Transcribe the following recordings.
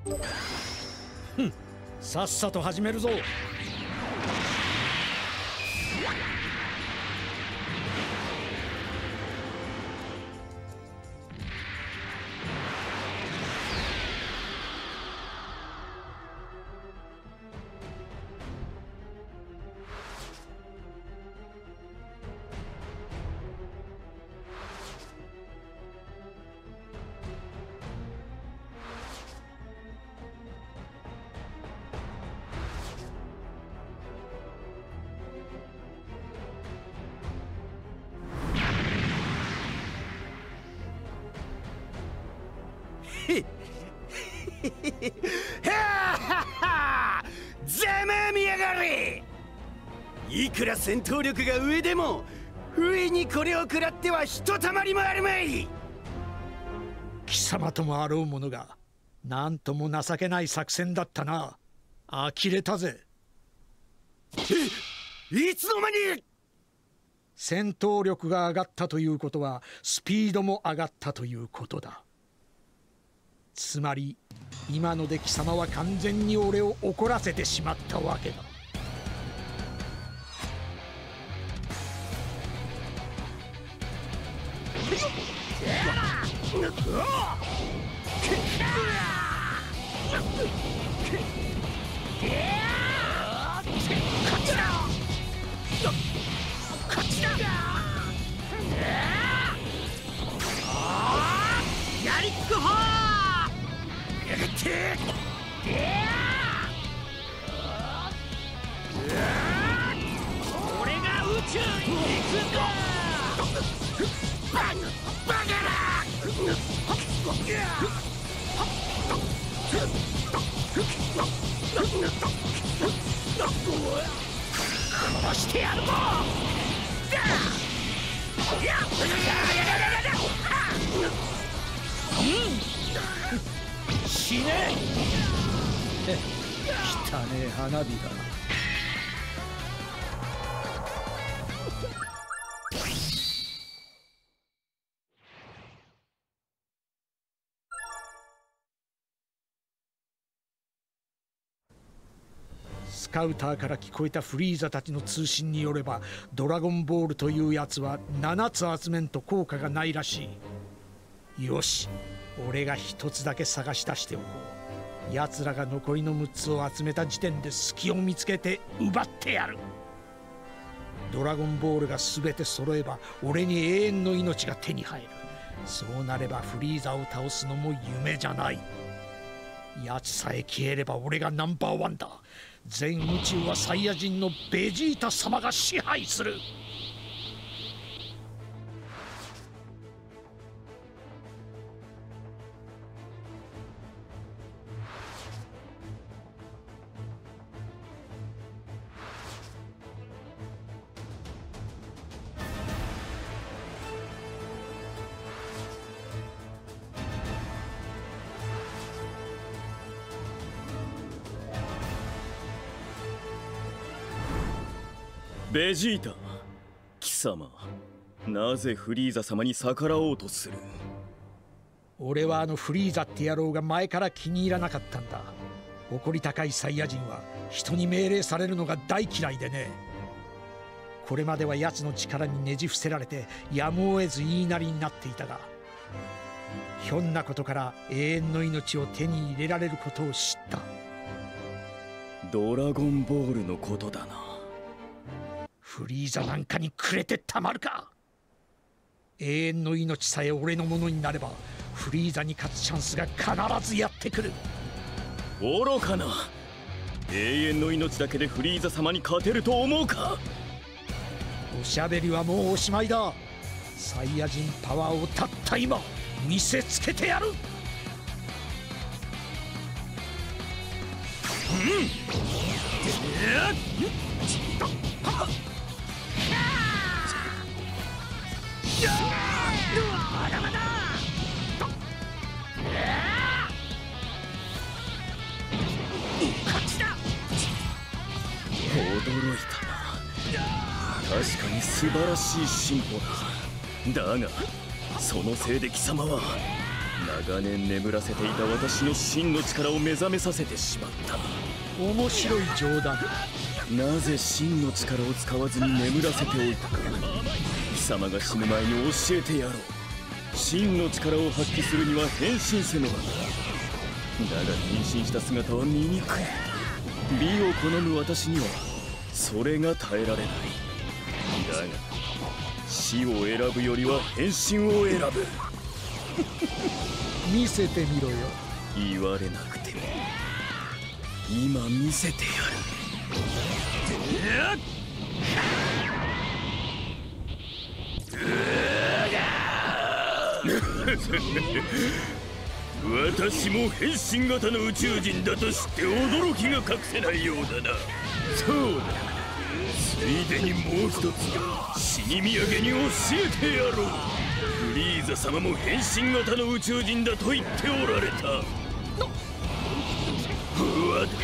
さっさと始めるぞ。 ざまあみやがれ。いくら戦闘力が上でも不意にこれを食らってはひとたまりもあるまい。 貴様ともあろう者がなんとも情けない作戦だったな。呆れたぜ。 いつの間に。 戦闘力が上がったということはスピードも上がったということだ。つまり今ので貴様は完全に俺を怒らせてしまったわけだ。 やりっくほー。俺が宇宙に行くぞ。バカだ。殺してやるぞ。 死ね。汚ねえ花火だ。スカウターから聞こえたフリーザたちの通信によれば、ドラゴンボールというやつは7つ集めんと効果がないらしい。よし、俺が1つだけ探し出しておこう。奴らが残りの6つを集めた時点で隙を見つけて奪ってやる。ドラゴンボールが全て揃えば俺に永遠の命が手に入る。そうなればフリーザを倒すのも夢じゃない。奴さえ消えれば俺がナンバーワンだ。全宇宙はサイヤ人のベジータ様が支配する。 ベジータ、貴様、なぜフリーザ様に逆らおうとする？ 俺はあのフリーザって野郎が前から気に入らなかったんだ。誇り高いサイヤ人は人に命令されるのが大嫌いでね。これまでは奴の力にねじ伏せられてやむを得ず言いなりになっていたが、ひょんなことから永遠の命を手に入れられることを知った。 ドラゴンボールのことだな。 フリーザなんかにくれてたまるか。永遠の命さえ俺のものになればフリーザに勝つチャンスが必ずやってくる。 愚かな。永遠の命だけでフリーザ様に勝てると思うか。 おしゃべりはもうおしまいだ。サイヤ人パワーをたった今見せつけてやる。 まだまだ。こっちだ。 驚いたな。確かに素晴らしい進歩だ。だがそのせいで貴様は長年眠らせていた私の真の力を目覚めさせてしまった。 面白い冗談。 なぜ真の力を使わずに眠らせておいたか、貴様が死ぬ前に教えてやろう。真の力を発揮するには変身せねばな。だが変身した姿は醜い。美を好む私にはそれが耐えられない。だが死を選ぶよりは変身を選ぶ。 見せてみろよ。 言われなくても今見せてやる。私も変身型の宇宙人だと知って驚きが隠せないようだな。そうだ、ついでにもう一つ死に土産に教えてやろう。フリーザ様も変身型の宇宙人だと言っておられた。うわっ、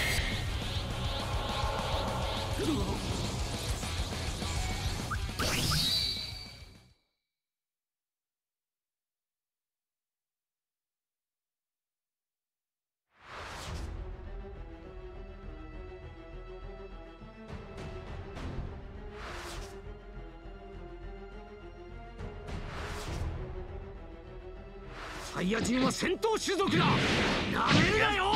サイヤ人は戦闘種族だ。なめるなよ。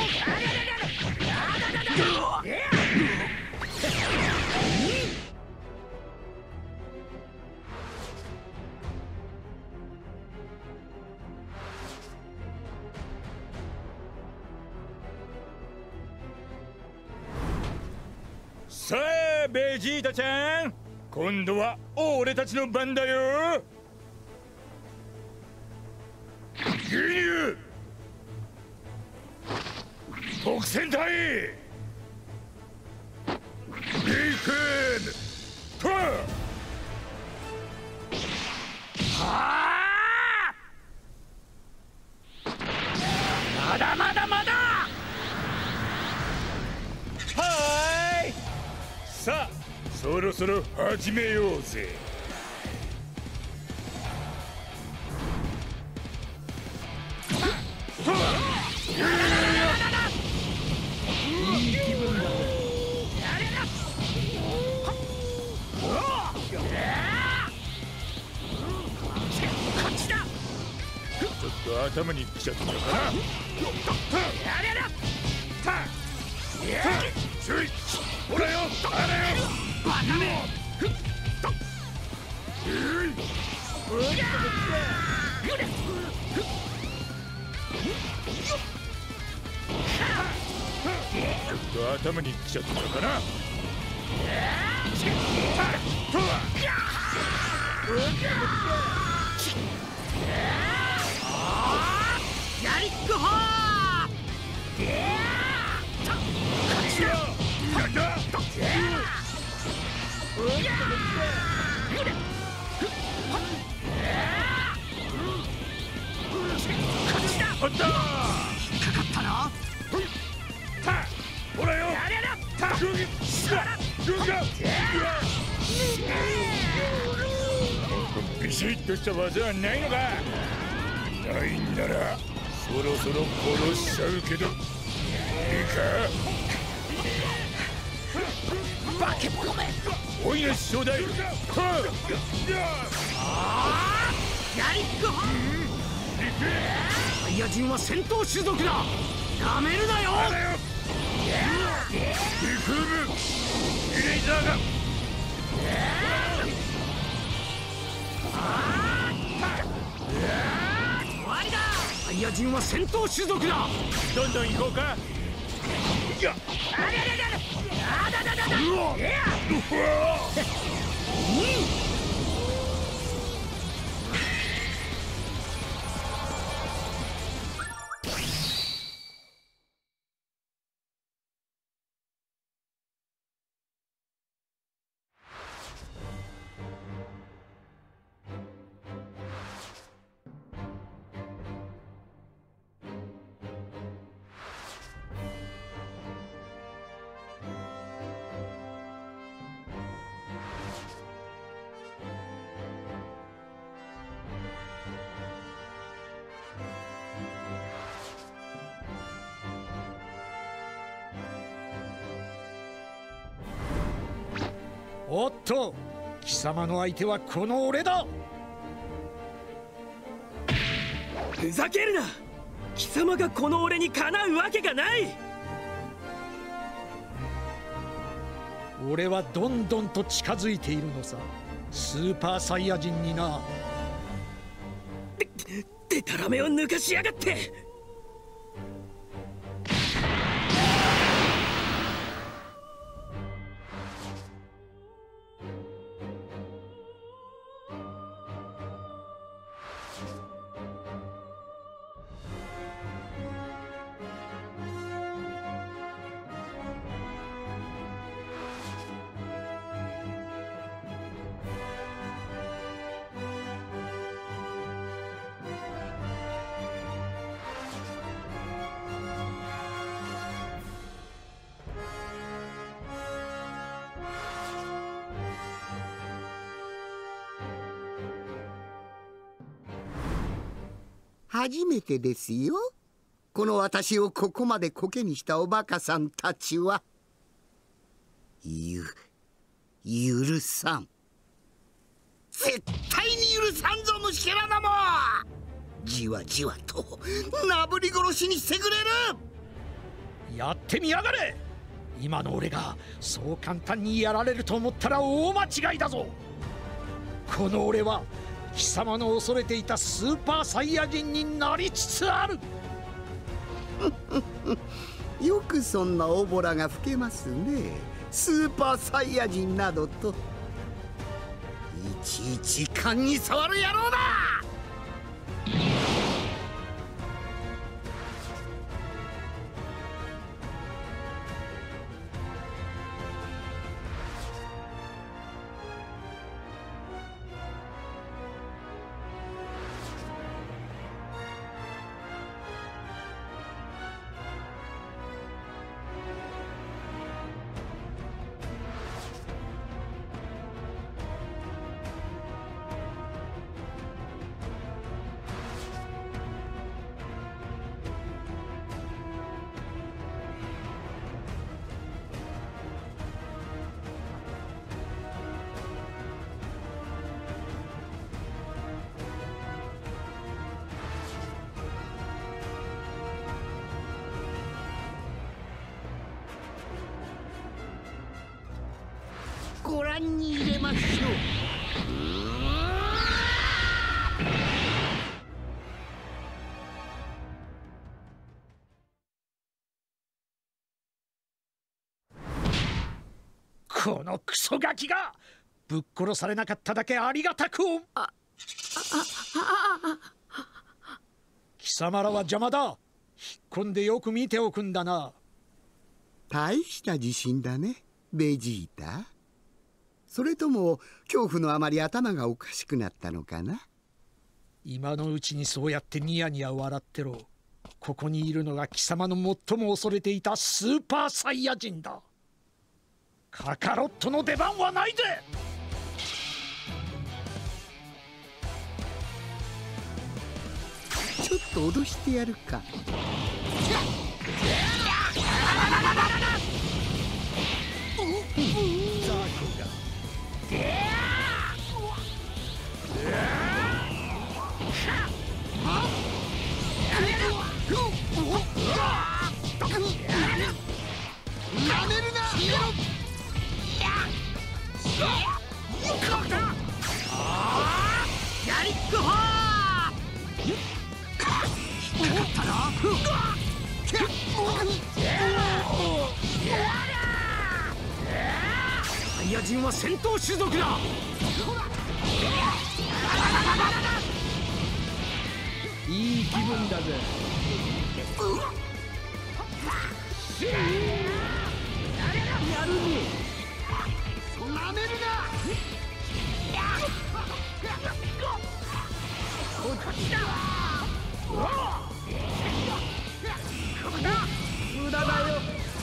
さあベジータちゃん、今度は俺たちの番だよ。牛乳特戦隊リクエムトラまだまだまだ。はーい、さあそろそろ始めようぜ。 いい気分だ。 ちょっと頭にきちゃったかな。ほらよ、あれよ。ちょっと頭にきちゃったかな。 やりっこほー。 やったあった。 かかったな。 ほらよ。ビシッとした技はないのか。ないんならそろそろ殺しちゃうけどいいか。 化け物め。 おいなし兄弟。 やりっこほー。サイヤ人は戦闘種族だ。なめるなよ。 リクームイレイザーが終わりだ。サイヤ人は戦闘種族だ。 どんどん行こうか。いや、 おっと、貴様の相手はこの俺だ。 ふざけるな。貴様がこの俺にかなうわけがない。 俺はどんどんと近づいているのさ、スーパーサイヤ人にな。 でたらめを抜かしやがって。 初めてですよ。この私をここまでコケにしたおバカさんたちは。許さん。絶対に許さんぞ、虫けらども。じわじわとなぶり殺しにしてくれる。 やってみやがれ。今の俺がそう簡単にやられると思ったら大間違いだぞ。この俺は貴様の恐れていたスーパーサイヤ人になりつつある。 よくそんなおぼらが吹けますね。スーパーサイヤ人などと。いちいち勘に触る野郎だ。ご覧に入れましょう。 このクソガキがぶっ殺されなかっただけありがたく。貴様らは邪魔だ。引っ込んでよく見ておくんだな。 大した自信だね、ベジータ。それとも恐怖のあまり頭がおかしくなったのかな。 今のうちにそうやってニヤニヤ笑ってろ。ここにいるのが貴様の最も恐れていたスーパーサイヤ人だ。カカロットの出番はないぜ。 ちょっと脅してやるか。なめるな。 やりっこほー。引っかかったな。サイヤ人は戦闘種族だ。 いい気分だぜ。 やるね。なめるな。こっちだ。無駄だよ。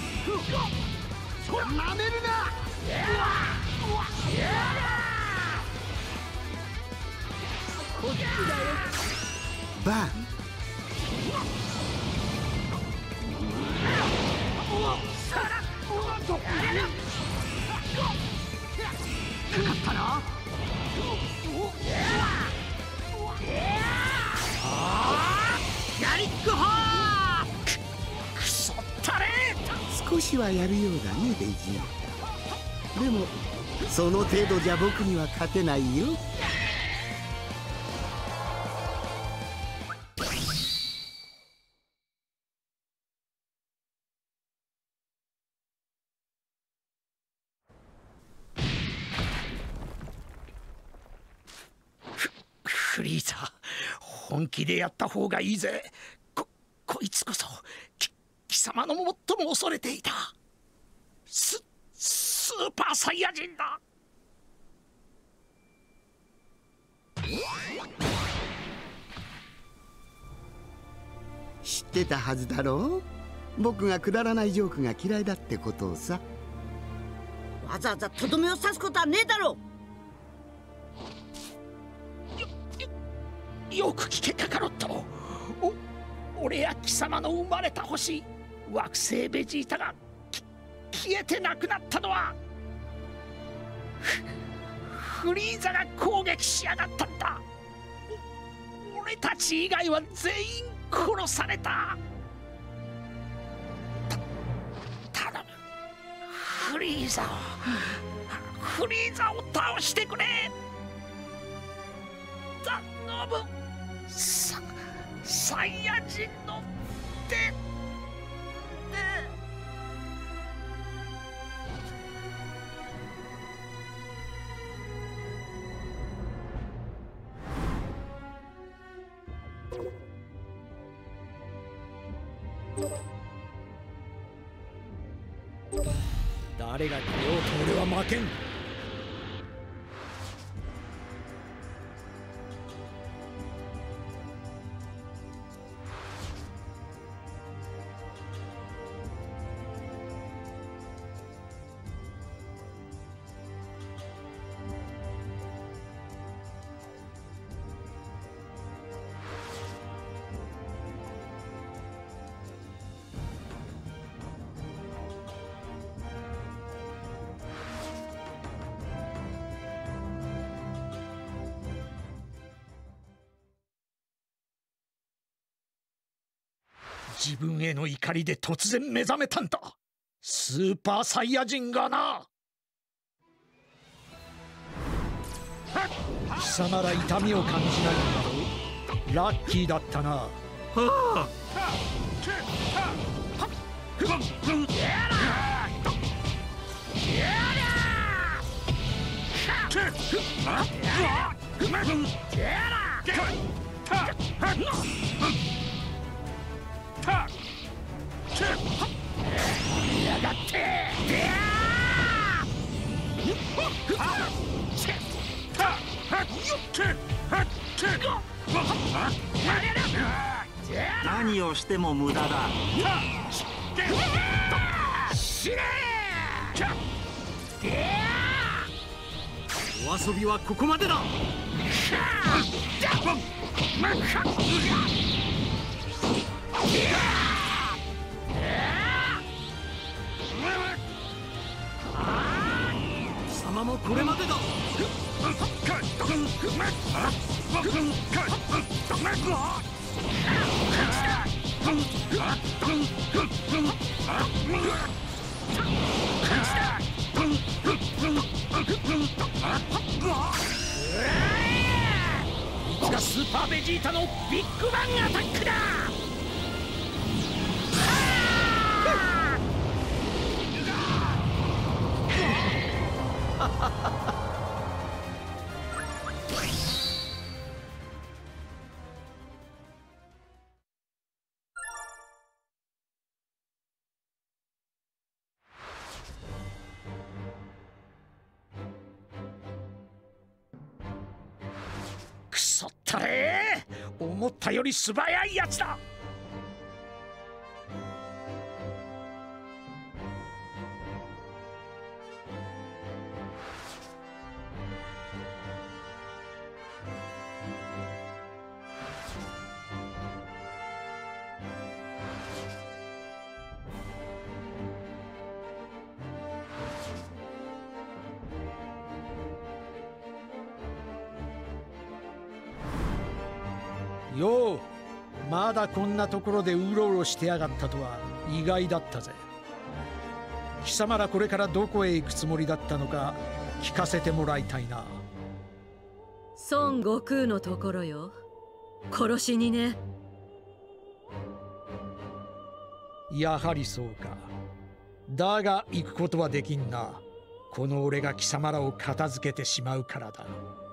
なめるな。こっちだよ。 バン。 かな。ガリックホー。 くそったれ。 少しはやるようだねベジータ。でもその程度じゃ僕には勝てないよ。 フリーザ、本気でやった方がいいぜ。こいつこそ貴様の最も恐れていたスーパーサイヤ人だ。 知ってたはずだろう。僕がくだらないジョークが嫌いだってことをさ。 わざわざとどめを刺すことはねえだろ。 よく聞けカカロット。俺や貴様の生まれた星惑星ベジータが消えてなくなったのはフリーザが攻撃しやがったんだ。俺たち以外は全員殺された。頼むフリーザを倒してくれ。頼むサイヤ人の手。誰が来ようと俺は負けん。自分への怒りで突然目覚めたんだ。スーパーサイヤ人がな。貴様ら痛みを感じないんだろう。ラッキーだったな。はあ。やがって何をしても無駄だ。 死ね。 お遊びはここまでだ。貴様もこれまでだ。 いつがスーパーベジータのビッグバンアタックだ。くそったれ。思ったより素早いやつだ。 よう、まだこんなところでうろうろしてやがったとは意外だったぜ。貴様らこれからどこへ行くつもりだったのか聞かせてもらいたいな。 孫悟空のところよ。殺しにね。 やはりそうか。だが行くことはできんな。この俺が貴様らを片付けてしまうからだ。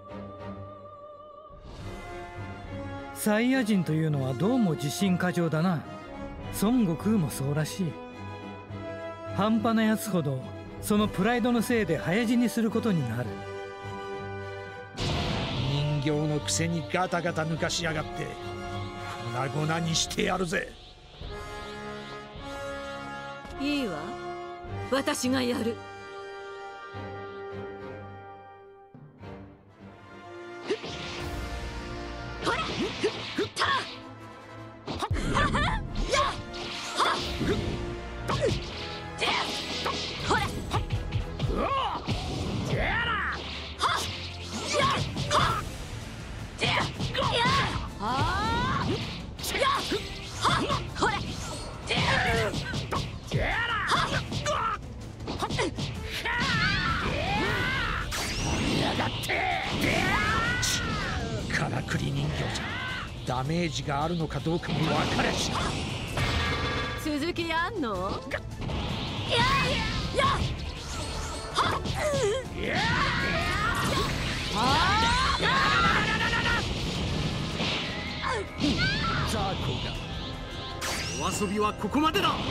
サイヤ人というのはどうも自信過剰だな。孫悟空もそうらしい。半端なやつほどそのプライドのせいで早死にすることになる。 人形のくせにガタガタ抜かしやがって粉々にしてやるぜ。 いいわ、私がやる。 からくり人形じゃダメージがあるのかどうかも分かりゃしない。 続きあんの？ ザーコがお遊びはここまでだ。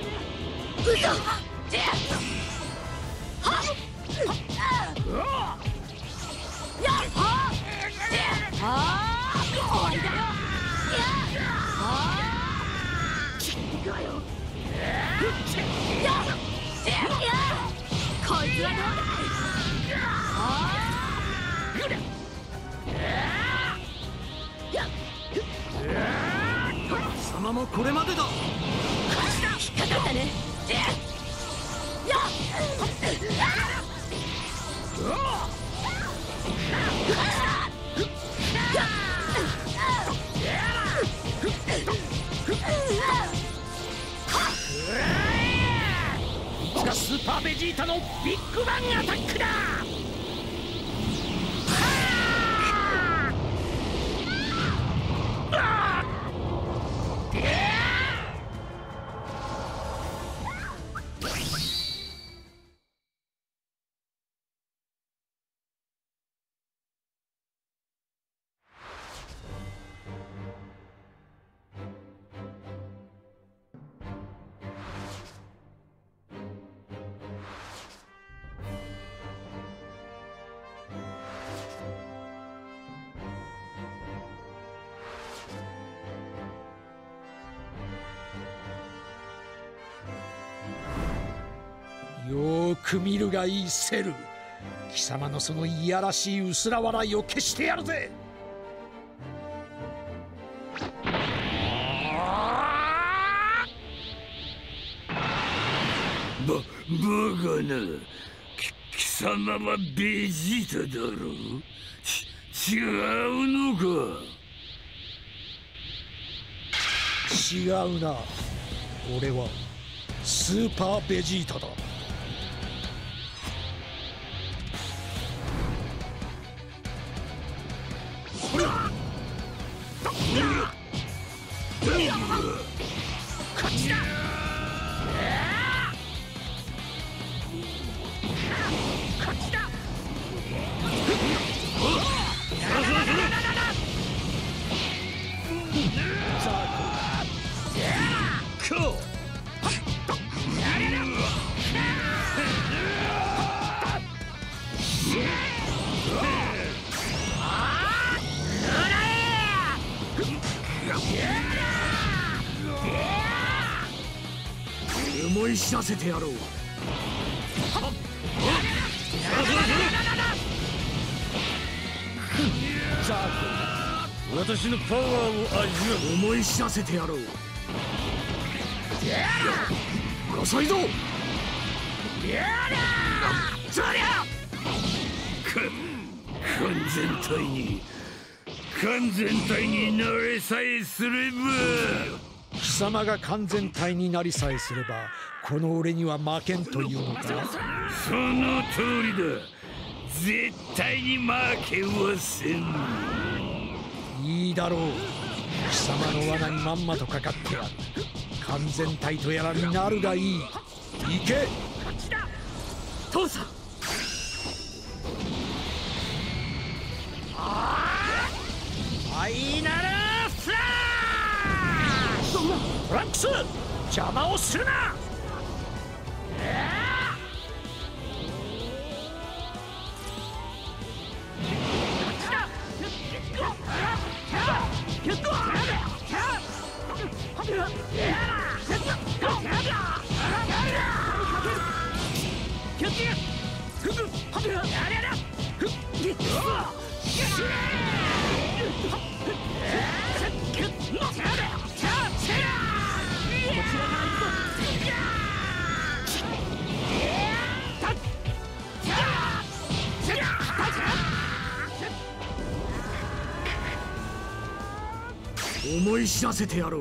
貴様もこれまでだ。 引っかかったね。 スーパーベジータのビッグバンアタックだ。よーく見るがいいセル。貴様のそのいやらしい薄ら笑いを消してやるぜ。 バカな。貴様はベジータだろ。違うのか。 違うな。俺はスーパーベジータだ。 こっちだ。こっちだ。思い知らせてやろう。 ザーコ、私のパワーを味わう。 思い知らせてやろう。遅いぞ。そりゃ完全体に完全体になれさえすれば。 貴様が完全体になりさえすればこの俺には負けんというのか。 その通りだ。絶対に負けはせん。 いいだろう。貴様の罠にまんまとかかってやる。完全体とやらになるがいい。行け父さん。 ファイナルフラッシュ。トランクス邪魔をするな。思い知らせてやろう。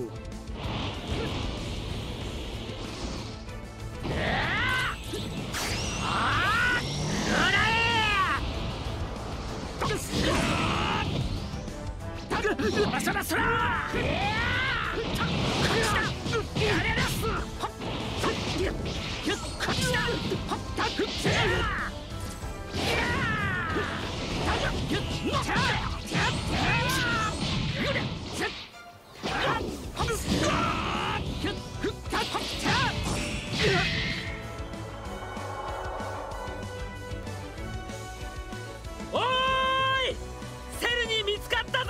おーい、セルに見つかったぞ。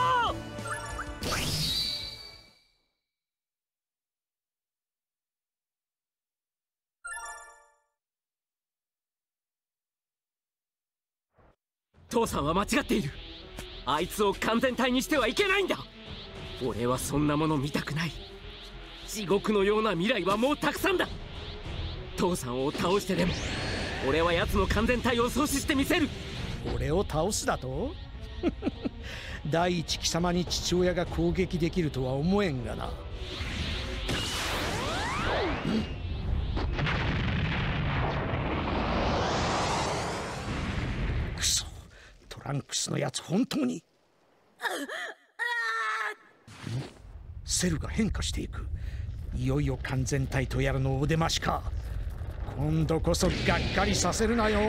父さんは間違っている。あいつを完全体にしてはいけないんだ。俺はそんなもの見たくない。地獄のような未来はもうたくさんだ。父さんを倒してでも俺は奴の完全体を阻止してみせる。 俺を倒すだと第一貴様に父親が攻撃できるとは思えんがな。くそ、トランクスのやつ本当にセルが変化していく。いよいよ完全体とやらのお出ましか。今度こそがっかりさせるなよ。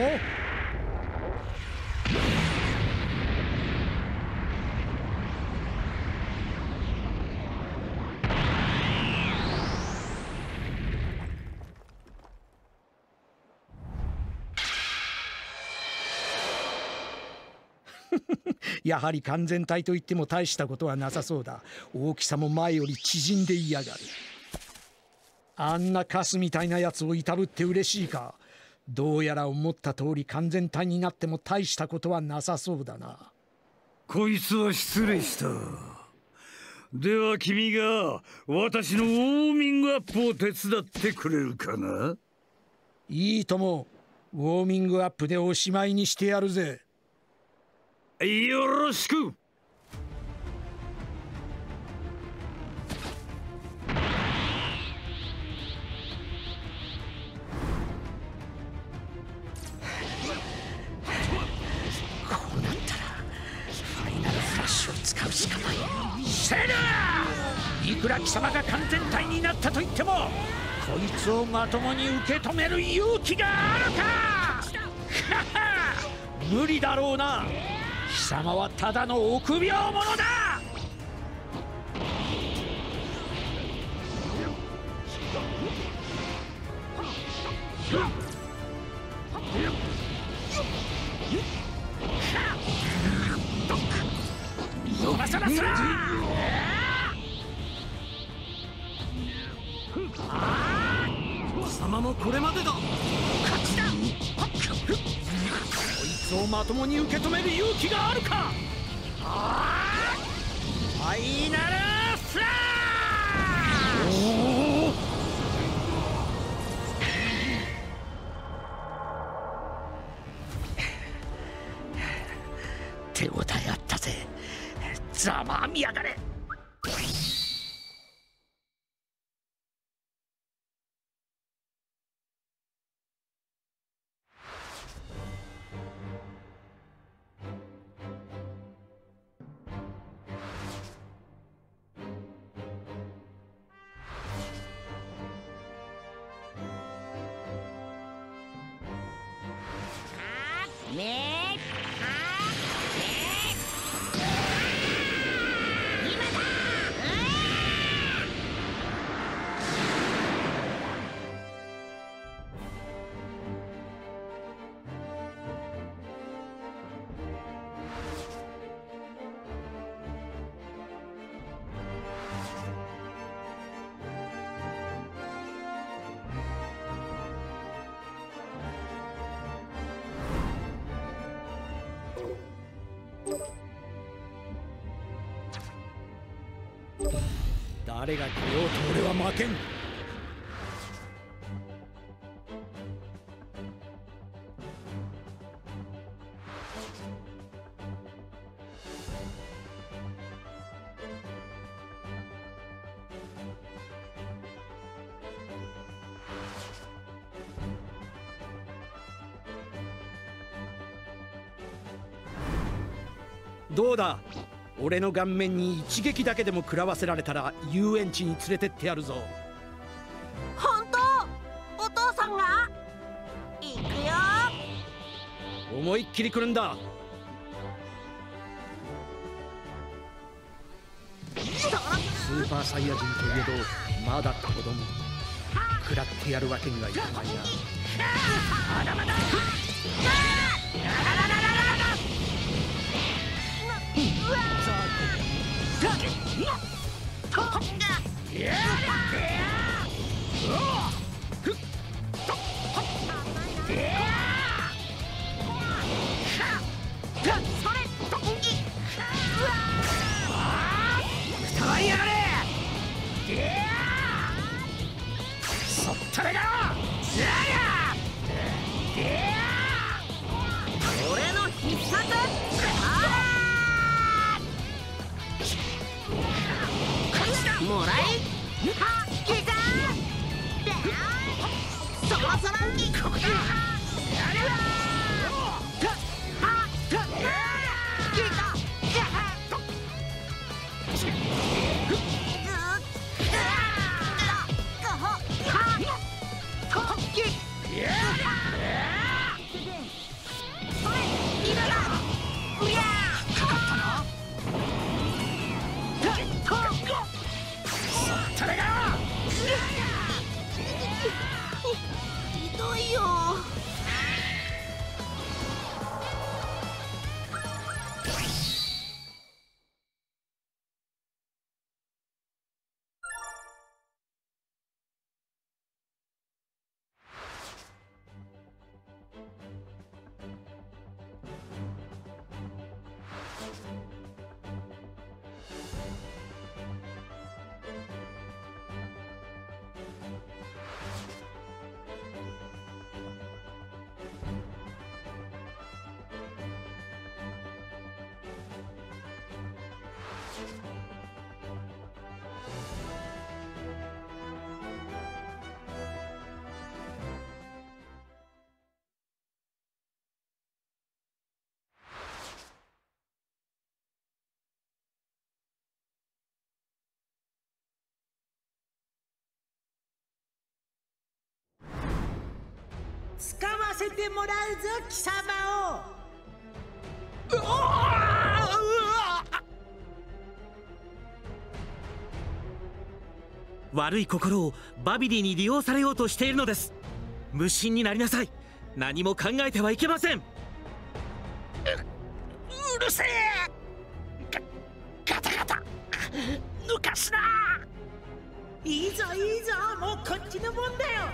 やはり完全体といっても大したことはなさそうだ。大きさも前より縮んでいやがる。あんなカスみたいなやつをいたぶって嬉しいか。どうやら思った通り完全体になっても大したことはなさそうだな。 こいつは失礼した。では君が私のウォーミングアップを手伝ってくれるかな。 いいとも。ウォーミングアップでおしまいにしてやるぜ。 よろしく。 こうなったらファイナルフラッシュを使うしかない。セル！いくら貴様が完全体になったと言ってもこいつをまともに受け止める勇気があるか無理だろうな。貴様はただの臆病者だ。そらそら貴様もこれまでだ。勝ちだ。こいつをまともに受け止める勇気があるか。ファイナルフラッシュ。手応えあったぜ。 ざまあみやがれ。誰が来ようと俺は負けん。どうだ、俺の顔面に一撃だけでも食らわせられたら遊園地に連れてってやるぞ。 本当？お父さんが？行くよ。 思いっきり来るんだ。スーパーサイヤ人といえどまだ子供。食らってやるわけにはいかないな。まだまだ。 俺の必殺。もらい。来た。そろそろここだ。ひどいよ。 使わせてもらうぞ貴様を。 悪い心をバビディに利用されようとしているのです。無心になりなさい。何も考えてはいけません。 うるせえ。ガタガタ抜かすな。 いいぞいいぞ、もうこっちのもんだよ。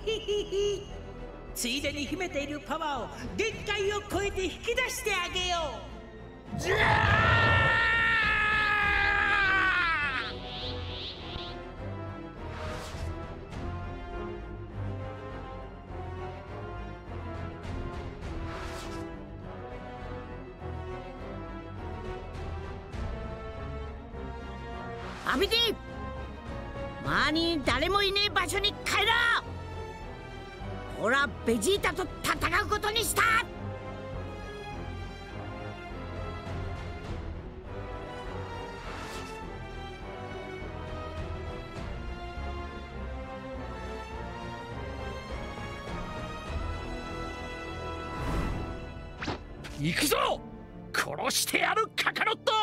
ついでに秘めているパワーを限界を超えて引き出してあげよう。じゃあバビディ、周りに誰もいねえ場所に帰ろう。俺はベジータと戦うことにした。 行くぞ、殺してやるカカロット。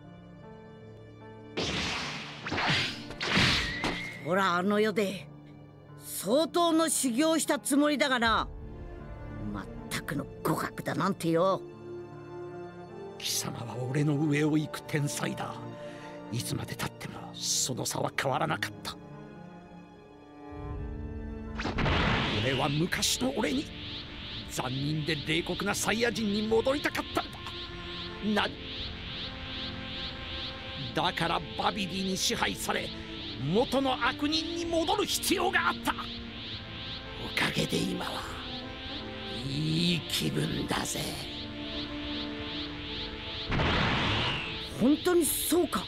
ほら、あの世で相当の修行したつもりだがな、まったくの互角だなんてよ。 貴様は俺の上を行く天才だ。いつまでたってもその差は変わらなかった。俺は昔の俺に残忍で冷酷なサイヤ人に戻りたかったんだ。だからバビディに支配され元の悪人に戻る必要があった。おかげで今はいい気分だぜ。 本当にそうか。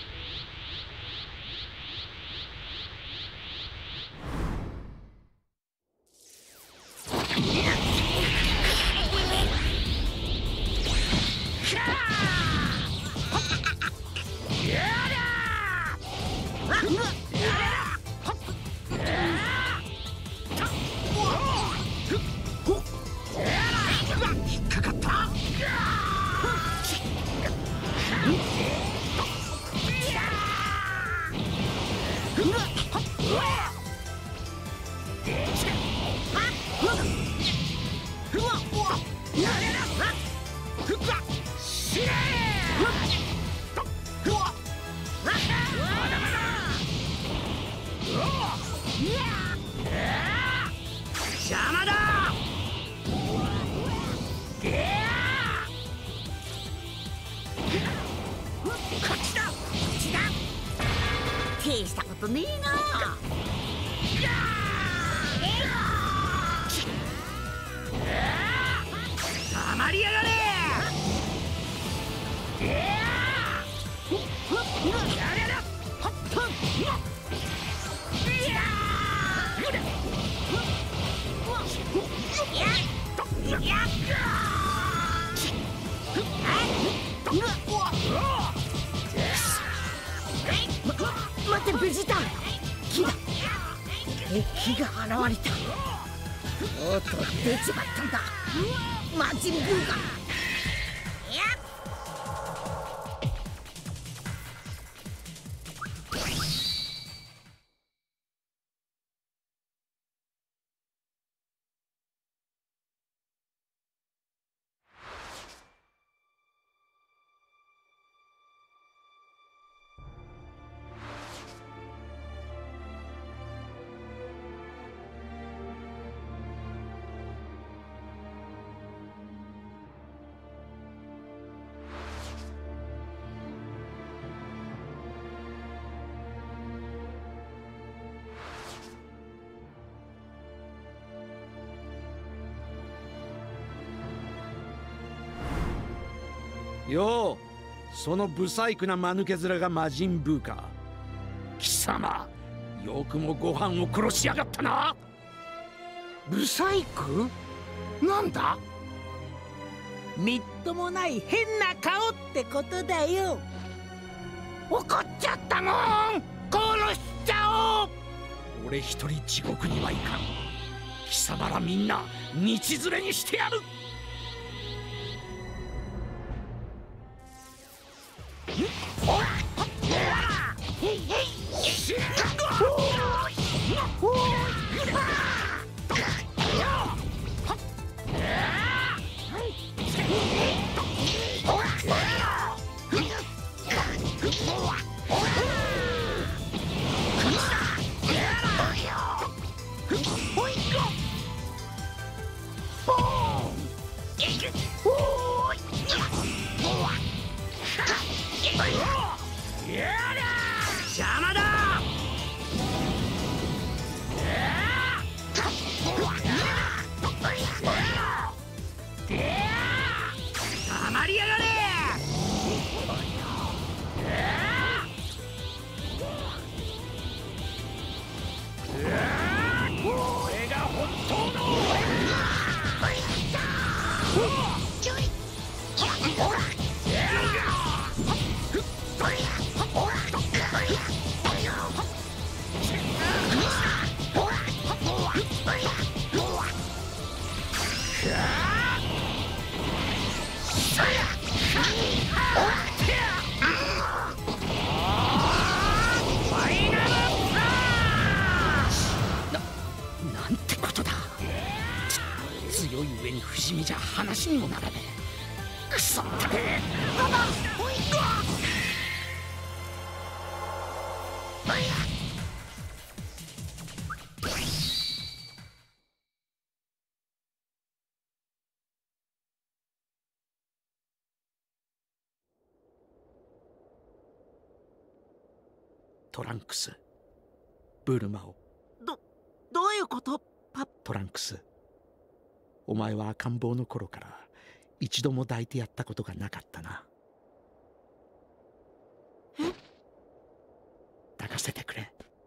大したことねえな。 黙りやがれ。 待って、ベジータ、木だ。敵が現れた。とうとう出ちまったんだ、魔人ブーが。 よう、その不細工な間抜け面が魔人ブーか。貴様、よくもご飯を殺しやがったな。 不細工？なんだ？みっともない変な顔ってことだよ。怒っちゃったもん。殺しちゃおう。 俺一人地獄にはいかん。貴様らみんな道連れにしてやる。 なんてことだ。強い上に不死身じゃ話にもならねえ。くそったけ。 トランクス、ブルマを。 どういうこと？ トランクス、お前は赤ん坊の頃から一度も抱いてやったことがなかったな。抱かせてくれ。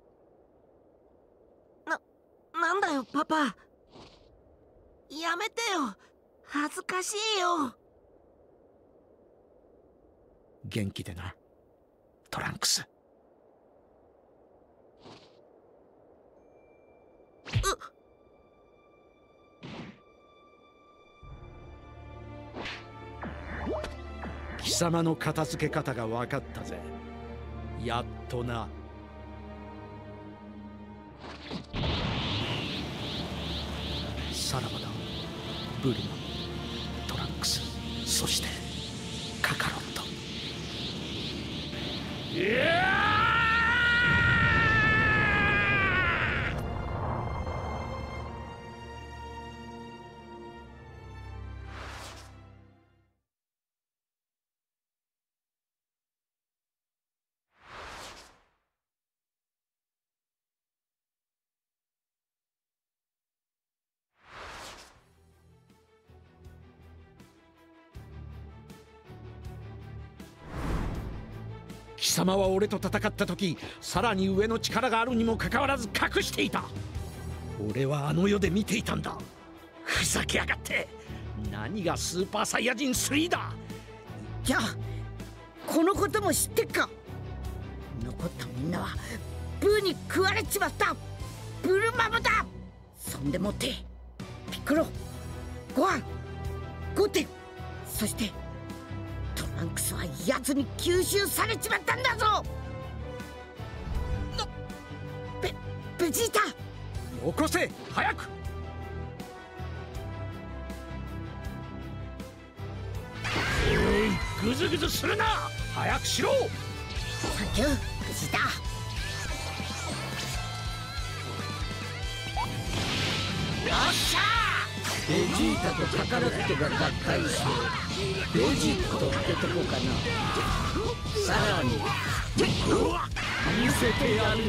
なんだよパパ、やめてよ、恥ずかしいよ。 元気でな、トランクス。貴様の片付け方が分かったぜ。やっとな。さらばだ、ブルマ、トランクス、そしてカカロット。貴様は俺と戦った時、さらに上の力があるにもかかわらず隠していた。俺はあの世で見ていたんだ。ふざけやがって。何がスーパーサイヤ人3だ。 じゃあこのことも知ってっか。残ったみんなはブーに食われちまった。ブルマムだ。そんでもってピッコロ、ゴアン、ゴテ、そしてトランクスは奴に吸収されちまったんだぞ。ベジータ、 よこせ、早く。ぐずぐずするな、早くしろ。 サンキュー、ベジータ。よっしゃー。 ベジータとカカロットが合体してベジットってとこかな。さらに見せてやるよ。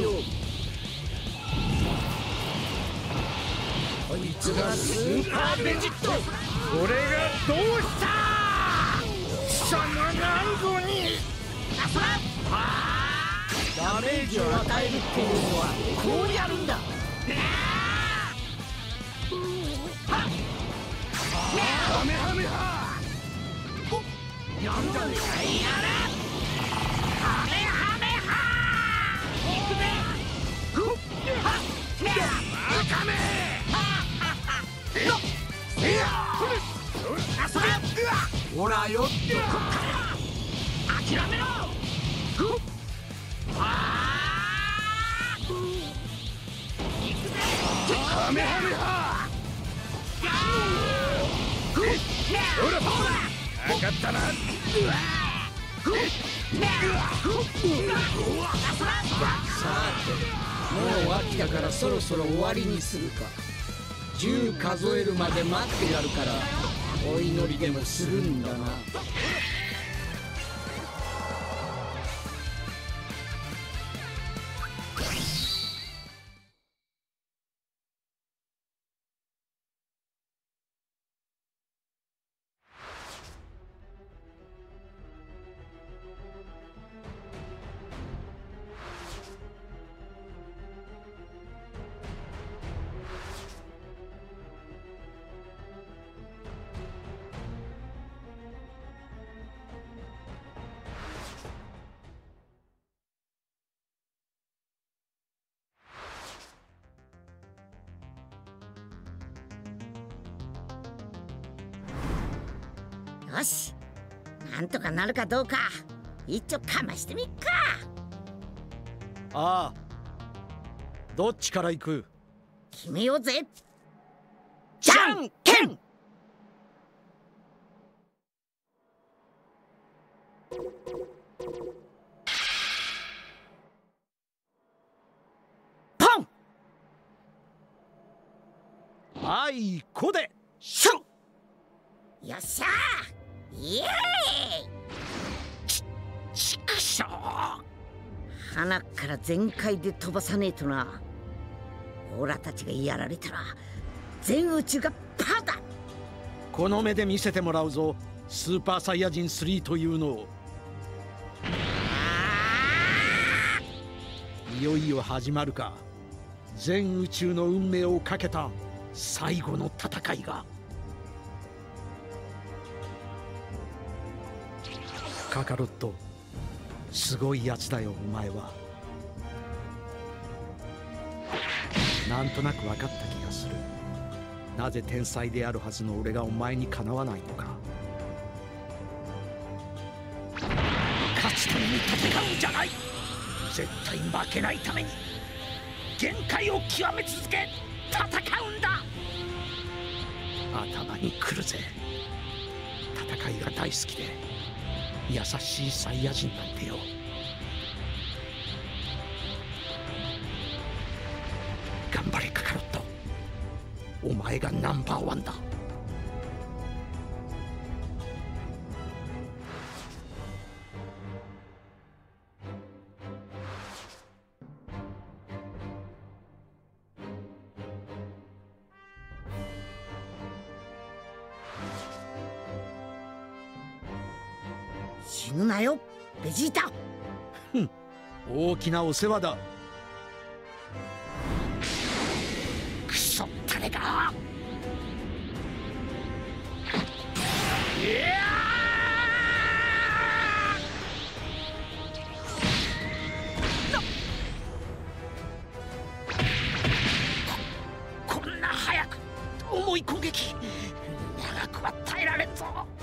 こいつがスーパーベジット。 俺がどうしたその難度にダメージを与えるっていうのはこうやるんだ。ハメハメハやんじゃねえか。やれハメハメハいくぜ。はっバカめほらよって諦めろ。いくぜハメハメハほら分かったな。さてもう飽きたからそろそろ終わりにするか。10数えるまで待ってやるからお祈りでもするんだな。 よし、なんとかなるかどうか一丁かましてみっか。 ああ、どっちから行く？ 決めようぜ。じゃんけん。ポン。 はい、こでしょ。よっしゃー、イエーイ。ちくしょう。鼻から全開で飛ばさねえとな。オラたちがやられたら全宇宙がパーだ。 この目で見せてもらうぞ、スーパーサイヤ人3というのを。いよいよ始まるか。全宇宙の運命をかけた最後の戦いが。カカロット、すごいやつだよお前は。なんとなく分かった気がする。なぜ天才であるはずの俺がお前にかなわないのか。勝つために戦うんじゃない。絶対負けないために限界を極め続け戦うんだ。頭にくるぜ。戦いが大好きで優しいサイヤ人なんてよ。頑張れカカロット、お前がナンバーワンだ。 死ぬなよベジータ。 大きなお世話だ。 クソ誰だ。 こんな早く重い攻撃長くは耐えられんぞ。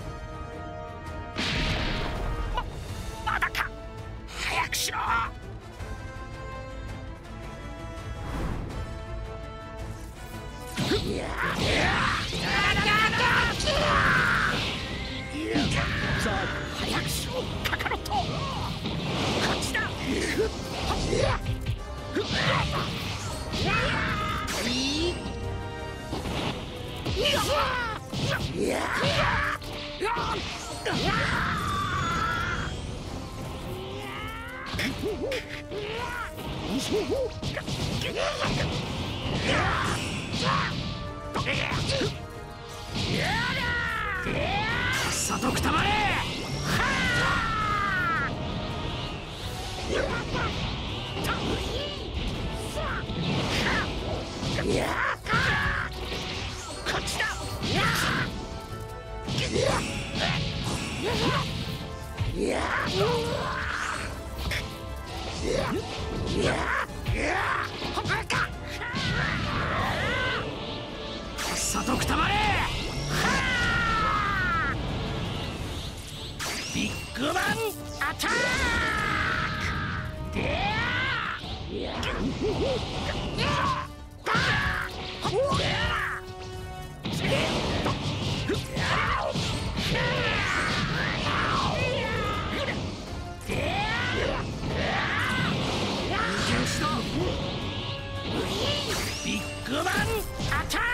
まだか、早くしろ。さあ早くしろカカロット。こっちだ。さとくたまれ。こっちだ。さとくたまれ。ビッグバンアタッビッグバンアタッ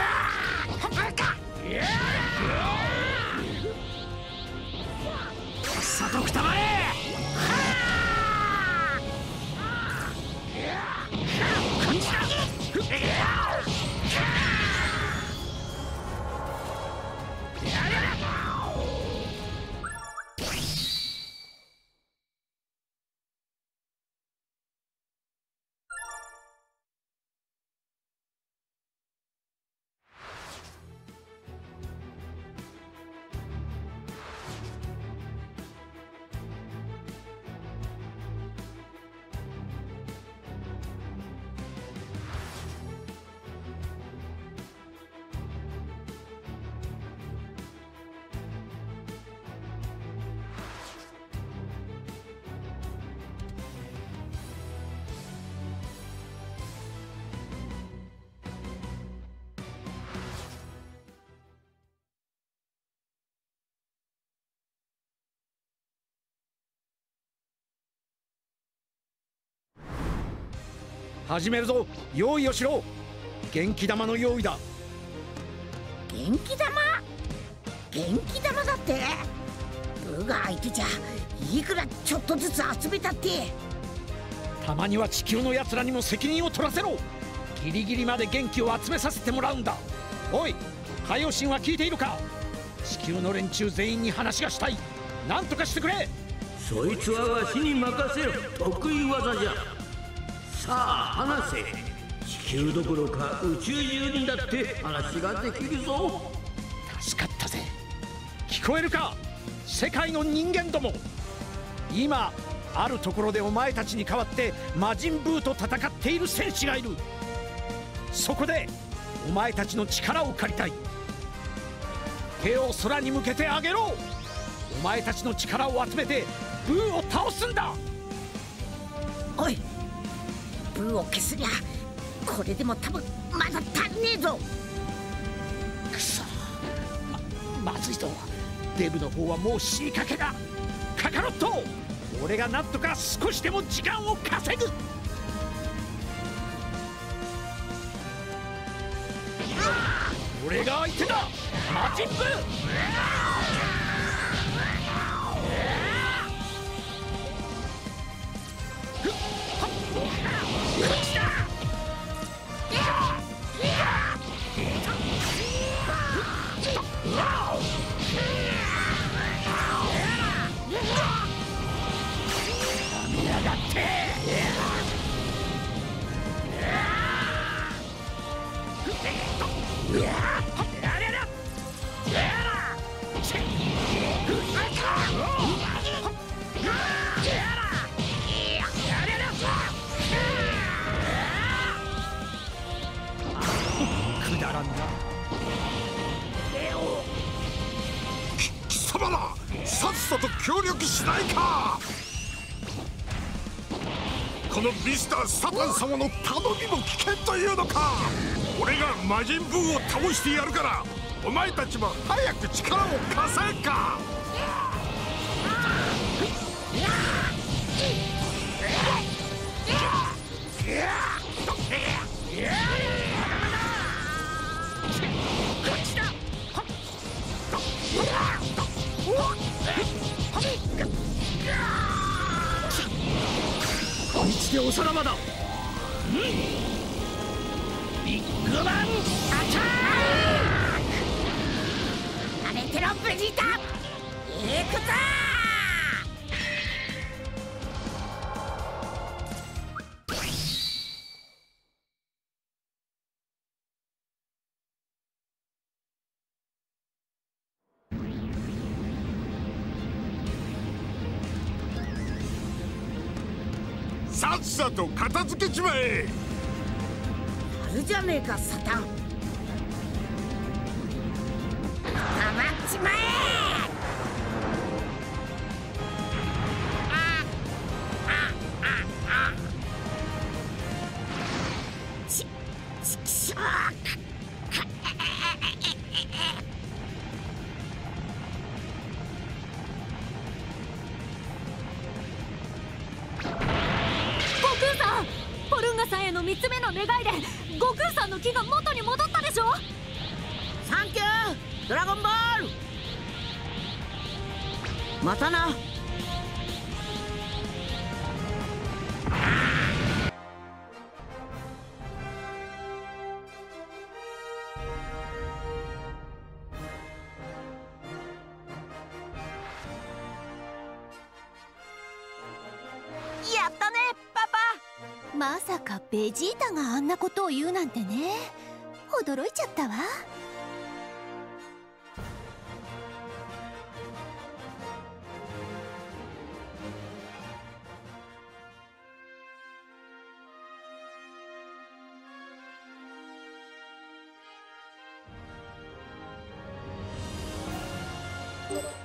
ク。さとくたまれ。こっちだ。 始めるぞ。用意をしろ。元気玉の用意だ。 元気玉？元気玉だって？ブーが相手じゃいくらちょっとずつ集めたって。 たまには地球のやつらにも責任を取らせろ。ギリギリまで元気を集めさせてもらうんだ。おい、海王神は聞いているか？地球の連中全員に話がしたい。なんとかしてくれ。 そいつはわしに任せる。得意技じゃ。さあ話せ。地球どころか宇宙中にだって話ができるぞ。 助かったぜ。聞こえるか、世界の人間ども。今あるところでお前たちに代わって魔人ブーと戦っている戦士がいる。そこでお前たちの力を借りたい。手を空に向けてあげろ。お前たちの力を集めてブーを倒すんだ。 おい、ブーを消すにゃこれでも多分まだ足んねえぞ。 くそ、まずいぞ。デブの方はもう死にかけだ。カカロット、俺がなんとか少しでも時間を稼ぐ。俺が相手だ、魔人ブー。くだらんな。 貴様ら、さっさと協力しないか。このミスター・サタン様の頼みも危険というのか。俺が魔人ブーを倒してやるから、お前たちも早く力を貸せか。 こいつでおさらばだ。ビッグバンアタック。 慣れてろベジータ、行くぞ。 さっさと片付けちまえ。 あるじゃねえかサタン。たまっちまえ。ちくしょう。 ポルンガさんへの3つ目の願いで悟空さんの気が元に戻ったでしょ。 サンキュードラゴンボール。またな。 やったねパパ。まさかベジータがあんなことを言うなんてね。驚いちゃったわ。 よっ。